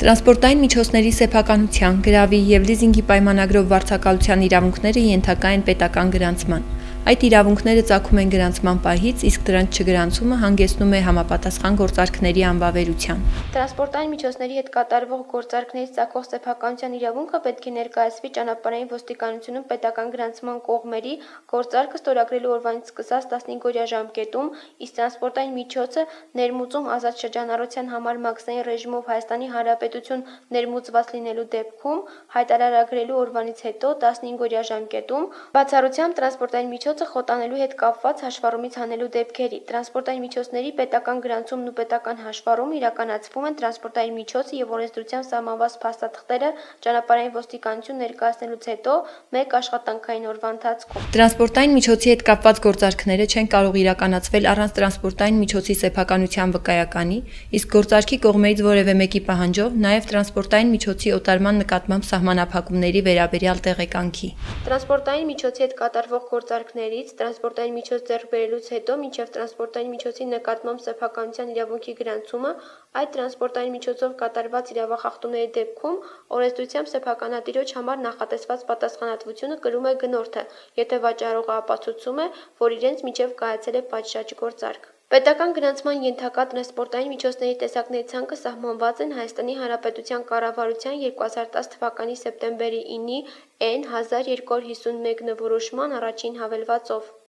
Տրանսպորտային միջոցների սեփականության, գրավի և լիզինգի պայմանագրով վարձակալության իրավունքները ենթակա են պետական գրանցման։ Այդ իրավունքները ծագում են գրանցման պահից, իսկ դրանց չգրանցումը հանգեցնում է համապատասխան գործարքների անվավերության։ Տրանսպորտային միջոցների հետ կատարվող գործարքներից ծագող սեփականության իրավունքը պետք է ներկայացվի ճանապարհային ոստիկանությունում պետական գրանցման կողմերի գործարքը ստորագրելու օրվանից սկսած 15-օրյա ժամկետում, իսկ տրանսպորտային միջոցը ներմուծում ազատ շրջանառության համար մաքսային ռեժիմով Հայաստանի Հանրապետություն ներմուծված լինելու դեպքում հայտարարագրելու օրվանից հետո 15-օրյա ժամկետում, բացառությամբ տրանսպորտային միջոցը խոտանելու հետ կապված հաշվառումից հանելու դեպքերի։ Տրանսպորտային միջոցների պետական գրանցումն ու պետական հաշվառումը իրականացվում են տրանսպորտային միջոցը և օրենսդրությամբ սահմանված փաստաթղթերը ճանապարհային ոստիկանություն ներկայացնելուց հետո մեկ աշխատանքային օրվա ընթացքում։ Տրանսպորտային միջոցի հետ կապված գործարքները չեն կարող իրականացվել առանց տրանսպորտային միջոցի սեփականության վկայականի, իսկ գործարքի կողմերից որևէ մեկի պահանջով նաև տրանսպորտային միջոցի օտարման նկատմամբ սահմանափակումների վերաբերյալ տեղեկանքի։ Տրանսպորտային միջոցի հետ կատարվող գործարքներից տրանսպորտային միջոց ձեռք բերելուց հետո մինչև տրանսպորտային միջոցի նկատմամբ սեփականության իրավունքի գրանցումը, այդ տրանսպորտային միջոցով կատարված իրավախախտումների դեպքում օրենսդրությամբ սեփականատիրոջ համար նախատեսված պատասխանատվությունը կրում է գնորդը, եթե վաճառողը ապացուցում է, որ իրենց միջև կայացել է պատշաճ գործարք։ Պետական գրանցման ենթակա տրանսպորտային միջոցների տեսակների ցանկը սահմանված են Հայաստանի Հանրապետության կառավարության 2010 թվականի սեպտեմբերի 9-ի N 1251 նվորոշման առաջին հավելվածով։